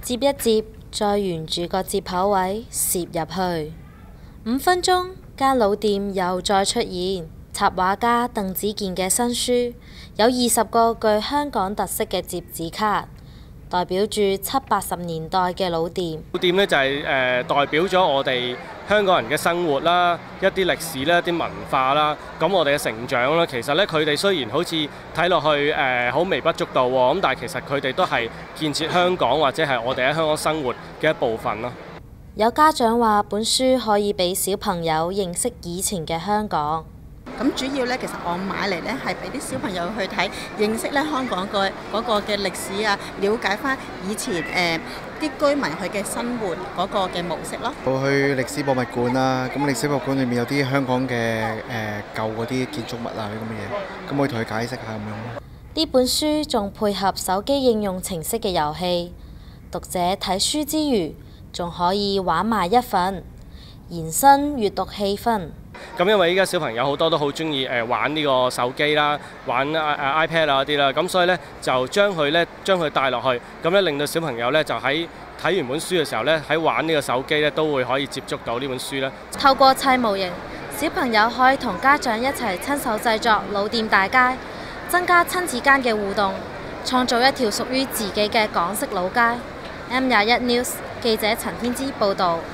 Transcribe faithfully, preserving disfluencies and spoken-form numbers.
接一接，再沿住個接口位攝入去。五分鐘，間老店又再出現插畫家鄧子健嘅新書，有二十個具香港特色嘅摺紙卡，代表住七八十年代嘅老店。 老店呢就係、是、誒、呃、代表咗我哋香港人嘅生活啦，一啲歷史啦，一啲文化啦，咁我哋嘅成長啦，其實咧佢哋雖然好似睇落去誒好、呃、微不足道喎，咁但係其實佢哋都係建設香港或者係我哋喺香港生活嘅一部分咯。 有家長話本書可以俾小朋友認識以前嘅香港。 咁主要咧，其實我買嚟咧係俾啲小朋友去睇，認識咧香港個嗰個嘅歷史啊，了解翻以前誒啲居民佢嘅生活嗰個嘅模式咯。 我去歷史博物館啦，咁歷史博物館裏面有啲香港嘅誒舊嗰啲建築物啊啲咁嘅嘢，咁我同佢解釋下咁樣。 呢本書仲配合手機應用程式嘅遊戲，讀者睇書之餘仲可以玩埋一份，延伸閱讀氣氛。 咁因為依家小朋友好多都好中意誒玩呢個手機啦，玩誒 iPad 啊嗰啲啦，咁所以咧就將佢咧將佢帶落去，咁咧令到小朋友咧就喺睇完本書嘅時候咧，喺玩呢個手機咧都會可以接觸到呢本書啦。 透過砌模型，小朋友可以同家長一齊親手製作老店大街，增加親子間嘅互動，創造一條屬於自己嘅港式老街。M 廿一 News 記者陳天之報導。